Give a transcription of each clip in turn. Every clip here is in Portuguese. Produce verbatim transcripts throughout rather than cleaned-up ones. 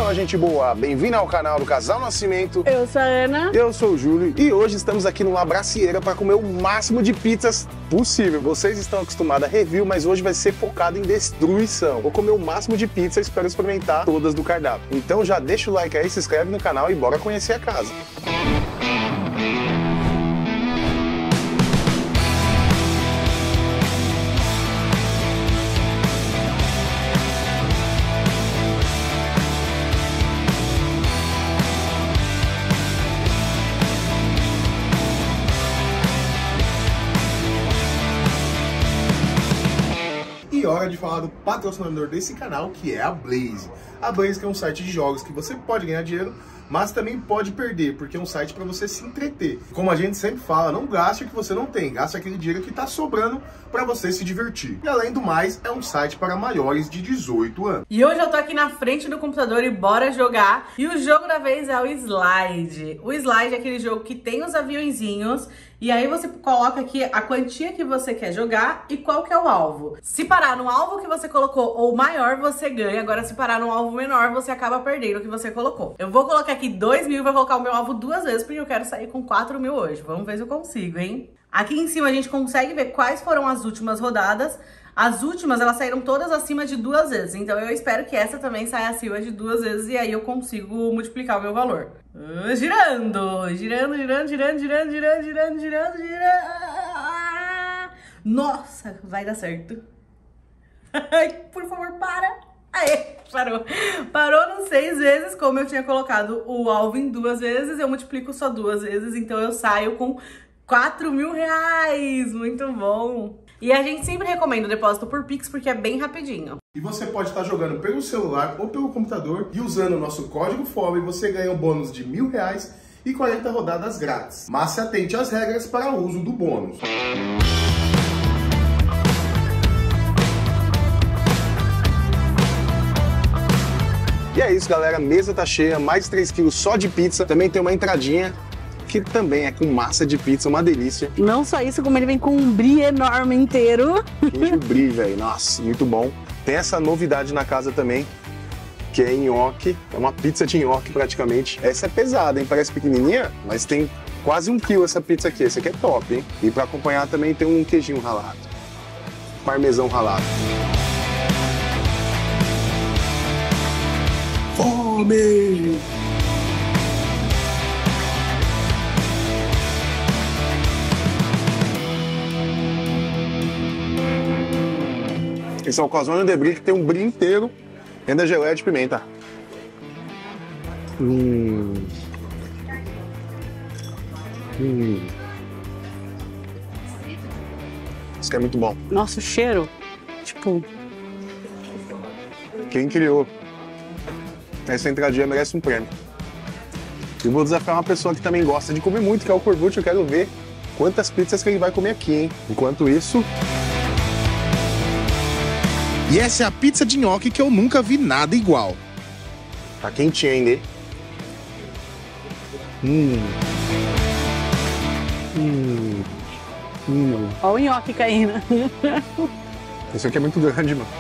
Fala, gente boa! Bem-vindo ao canal do Casal Nascimento. Eu sou a Ana. Eu sou o Júlio e hoje estamos aqui numa Bracieira para comer o máximo de pizzas possível. Vocês estão acostumados a review, mas hoje vai ser focado em destruição. Vou comer o máximo de pizza e espero experimentar todas do cardápio. Então já deixa o like aí, se inscreve no canal e bora conhecer a casa. E hora de falar do patrocinador desse canal, que é a Blaze. A Blaze que é um site de jogos que você pode ganhar dinheiro, mas também pode perder, porque é um site para você se entreter. Como a gente sempre fala, não gaste o que você não tem, gaste aquele dinheiro que está sobrando para você se divertir. E além do mais, é um site para maiores de dezoito anos. E hoje eu tô aqui na frente do computador e bora jogar. E o jogo da vez é o Slide. O Slide é aquele jogo que tem os aviãozinhos e aí você coloca aqui a quantia que você quer jogar e qual que é o alvo. Se parar no alvo que você colocou ou maior, você ganha. Agora se parar no alvo menor, você acaba perdendo o que você colocou. Eu vou colocar aqui dois mil e vou colocar o meu alvo duas vezes porque eu quero sair com quatro mil hoje. Vamos ver se eu consigo, hein? Aqui em cima a gente consegue ver quais foram as últimas rodadas. As últimas, elas saíram todas acima de duas vezes. Então eu espero que essa também saia acima de duas vezes e aí eu consigo multiplicar o meu valor. Uh, girando, girando, girando, girando, girando, girando, girando, girando, girando. Nossa, vai dar certo. Ai, por favor, para. Aê, parou. Parou nos seis vezes, como eu tinha colocado o alvo em duas vezes, eu multiplico só duas vezes, então eu saio com quatro mil reais. Muito bom. E a gente sempre recomenda o depósito por Pix porque é bem rapidinho. E você pode estar jogando pelo celular ou pelo computador e usando o nosso código F O B você ganha um bônus de mil reais e quarenta rodadas grátis. Mas se atente às regras para o uso do bônus. E é isso, galera. A mesa tá cheia, mais três quilos só de pizza. Também tem uma entradinha que também é com massa de pizza, uma delícia. Não só isso, como ele vem com um brie enorme inteiro. Queijo brie, velho. Nossa, muito bom. Tem essa novidade na casa também, que é nhoque. É uma pizza de nhoque praticamente. Essa é pesada, hein? Parece pequenininha, mas tem quase um quilo essa pizza aqui. Essa aqui é top, hein? E pra acompanhar também tem um queijinho ralado. Parmesão ralado. Fome! Esse é o calzone de brie, que tem um brie inteiro dentro da geleia de pimenta. Hum. Hum. Isso aqui é muito bom. Nossa, o cheiro, tipo... Quem criou essa entradinha merece um prêmio. E vou desafiar uma pessoa que também gosta de comer muito, que é o Corbucci. Eu quero ver quantas pizzas que ele vai comer aqui, hein? Enquanto isso... E essa é a pizza de nhoque que eu nunca vi nada igual. Tá quentinha ainda, hein? Hum. Hum. Hum. Olha o nhoque caindo. Esse aqui é muito grande, mano.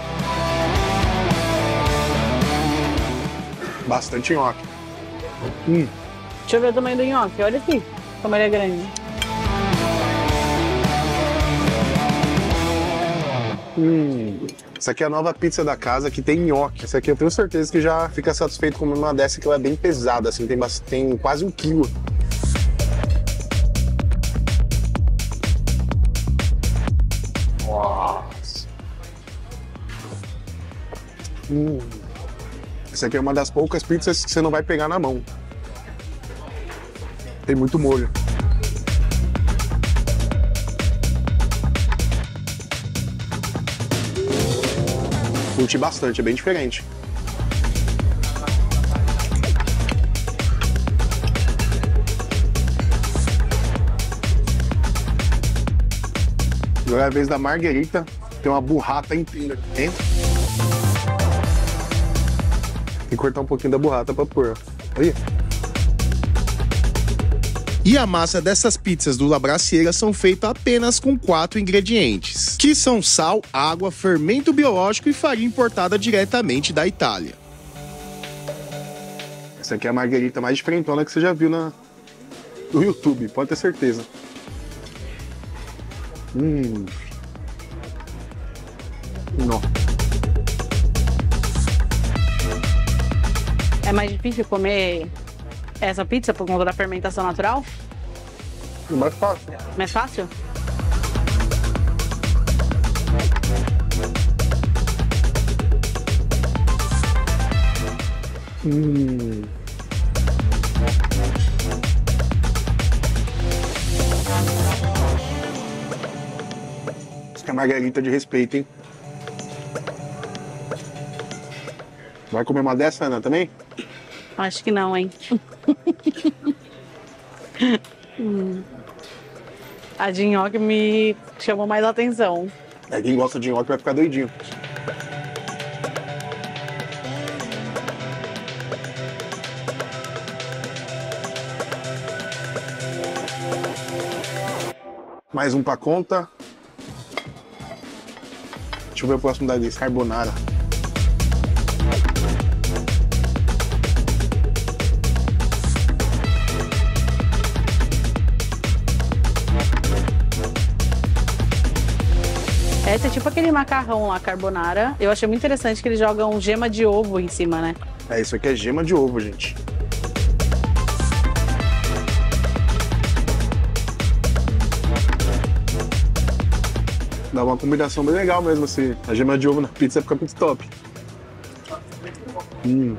Bastante nhoque. Hum. Deixa eu ver o tamanho do nhoque. Olha aqui, como ele é grande. Hum. Essa aqui é a nova pizza da casa, que tem nhoque. Essa aqui eu tenho certeza que já fica satisfeito com uma dessa, que ela é bem pesada, assim, tem, tem quase um quilo. Nossa. Hum. Essa aqui é uma das poucas pizzas que você não vai pegar na mão. Tem muito molho. Curti bastante, é bem diferente. Agora é a vez da marguerita, tem uma burrata inteira aqui dentro. Tem que cortar um pouquinho da burrata pra pôr. Olha. E a massa dessas pizzas do La Bracieira são feitas apenas com quatro ingredientes, que são sal, água, fermento biológico e farinha importada diretamente da Itália. Essa aqui é a marguerita mais diferentona que você já viu na... no YouTube, pode ter certeza. Hum. Não. É mais difícil comer essa pizza por conta da fermentação natural? É mais fácil. Mais fácil? Hum. Isso que é margarita de respeito, hein? Vai comer uma dessa, Ana, também? Acho que não, hein? hum. A de nhoque me chamou mais a atenção. É, quem gosta de nhoque vai ficar doidinho. Mais um pra conta. Deixa eu ver o próximo da lista. Carbonara. Esse é tipo aquele macarrão lá, carbonara. Eu achei muito interessante que eles jogam gema de ovo em cima, né? É, isso aqui é gema de ovo, gente. Dá uma combinação bem legal mesmo, assim. A gema de ovo na pizza fica muito top. Hum.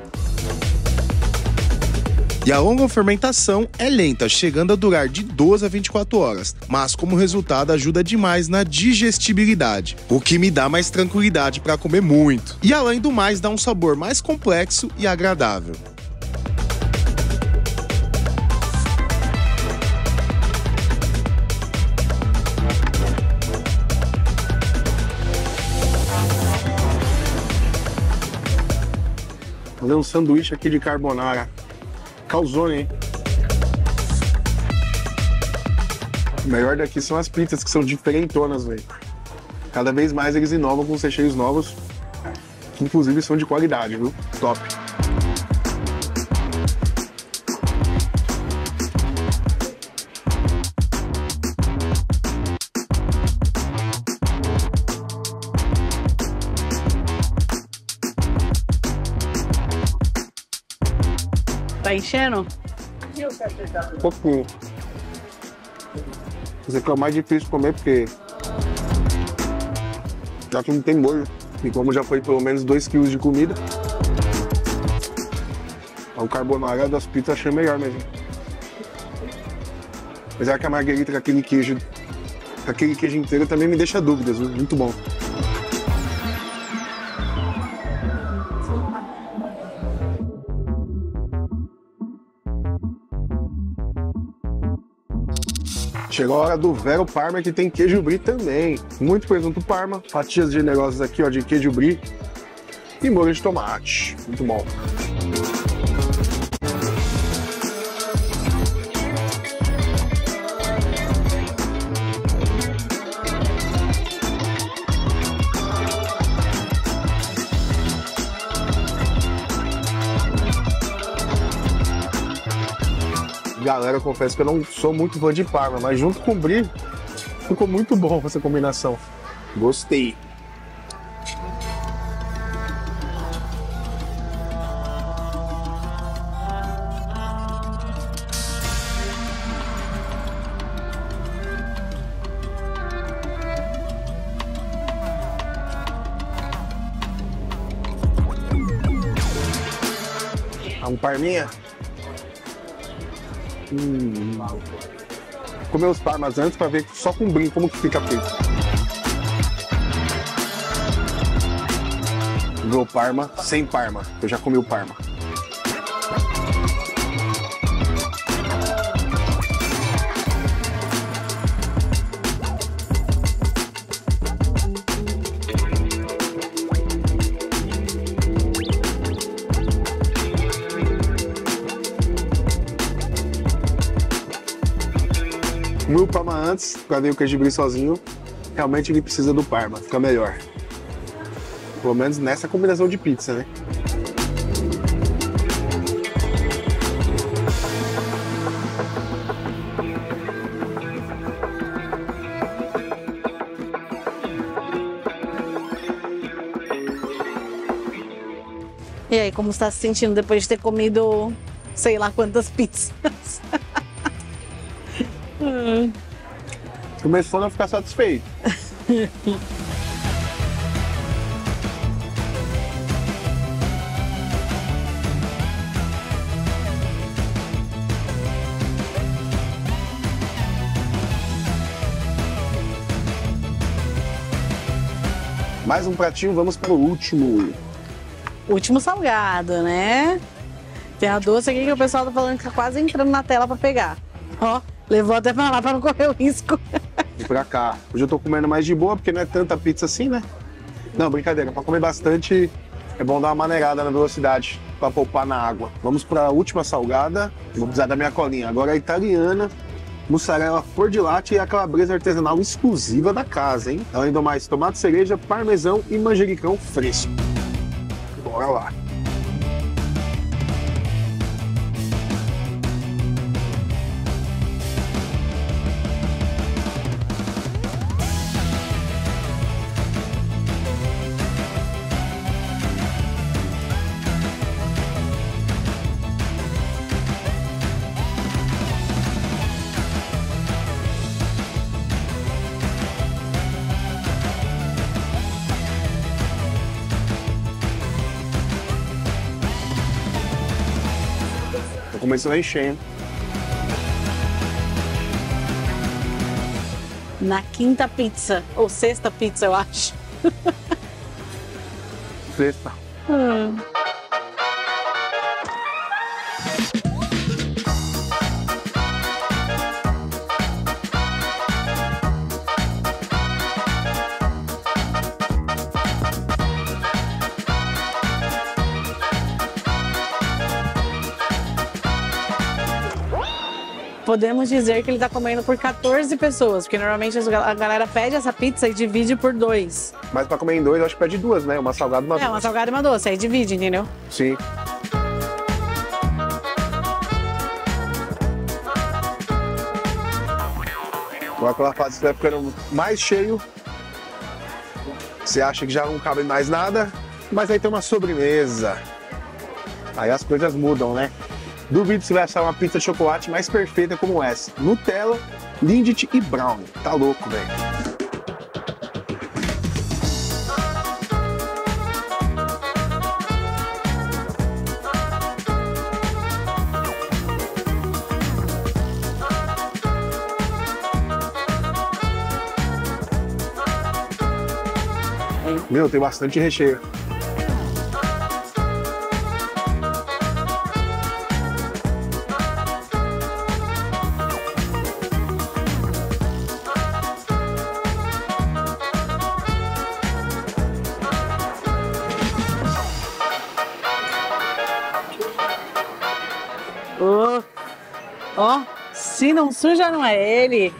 E a longa fermentação é lenta, chegando a durar de doze a vinte e quatro horas, mas como resultado ajuda demais na digestibilidade, o que me dá mais tranquilidade para comer muito. E além do mais, dá um sabor mais complexo e agradável. Vou fazer um sanduíche aqui de carbonara. Calzone, hein? O melhor daqui são as pizzas, que são diferentonas, velho. Cada vez mais eles inovam com recheios novos, que inclusive são de qualidade, viu? Top. Tá enchendo? Um pouquinho. Esse aqui é o mais difícil de comer porque já que não tem molho. E como já foi pelo menos dois quilos de comida, o carbonara das pizzas achei melhor mesmo. Apesar que a marguerita com aquele queijo, com aquele queijo inteiro também me deixa dúvidas, viu? Muito bom. Chegou a hora do Vero Parma, que tem queijo brie também. Muito presunto Parma, fatias generosas aqui ó, de queijo brie e molho de tomate. Muito bom. Galera, eu confesso que eu não sou muito fã de Parma, mas junto com o brie, ficou muito bom essa combinação. Gostei. Um parminha? Hum. Comer os parmas antes para ver só com brie como que fica feito. Vou parma sem parma. Eu já comi o parma. Comi o parma antes, para ver o queijo brie sozinho. Realmente ele precisa do parma, fica melhor. Pelo menos nessa combinação de pizza, né? E aí, como você tá se sentindo depois de ter comido sei lá quantas pizzas? hum. Começou a não ficar satisfeito. Mais um pratinho, vamos para o último. Último salgado, né? Tem a doce aqui que o pessoal tá falando que tá quase entrando na tela pra pegar. Ó, levou até pra lá pra não correr o risco. E pra cá. Hoje eu tô comendo mais de boa, porque não é tanta pizza assim, né? Não, brincadeira. Pra comer bastante, é bom dar uma maneirada na velocidade, pra poupar na água. Vamos pra última salgada. Vou precisar da minha colinha. Agora a italiana. Mussarela cor de latte e a calabresa artesanal exclusiva da casa, hein? Além do mais, tomate cereja, parmesão e manjericão fresco. Bora lá. Começou a encher, hein? Na quinta pizza, ou sexta pizza, eu acho. Sexta. Hum. Podemos dizer que ele tá comendo por quatorze pessoas, porque normalmente a galera pede essa pizza e divide por dois. Mas pra comer em dois, eu acho que pede duas, né? Uma salgada e uma doce. É, uma salgada e uma doce, aí divide, entendeu? Sim. Agora quando a fase você vai ficando mais cheio, você acha que já não cabe mais nada, mas aí tem uma sobremesa. Aí as coisas mudam, né? Duvido se vai achar uma pizza de chocolate mais perfeita como essa. Nutella, Lindt e Brownie. Tá louco, velho. Meu, tem bastante recheio. Ó, oh, oh, se não suja, não é ele.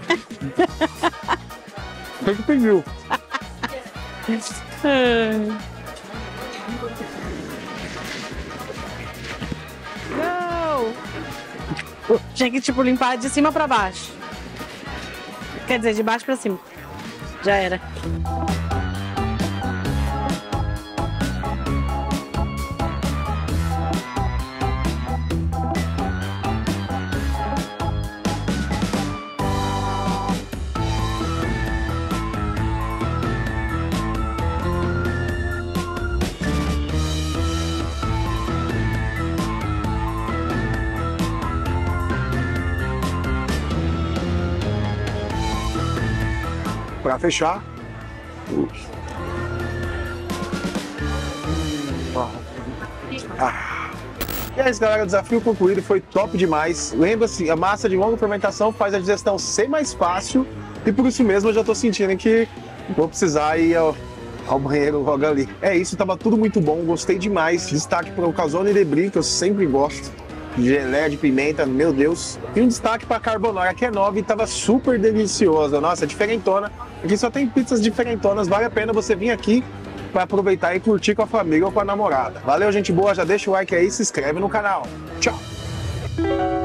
Quem que pediu? Não! Tinha que, tipo, limpar de cima pra baixo. Quer dizer, de baixo pra cima. Já era. Pra fechar. Ah. E é isso, galera. O desafio concluído, foi top demais. Lembra-se, a massa de longa fermentação faz a digestão ser mais fácil. E por isso mesmo eu já tô sentindo que vou precisar ir ao, ao banheiro logo ali. É isso, tava tudo muito bom. Gostei demais. Destaque para o calzone de brie, que eu sempre gosto. Geleia de pimenta, meu Deus. E um destaque para a carbonara, que é nova e tava super deliciosa. Nossa, diferentona. Aqui só tem pizzas diferentonas. Vale a pena você vir aqui para aproveitar e curtir com a família ou com a namorada. Valeu, gente boa. Já deixa o like aí e se inscreve no canal. Tchau!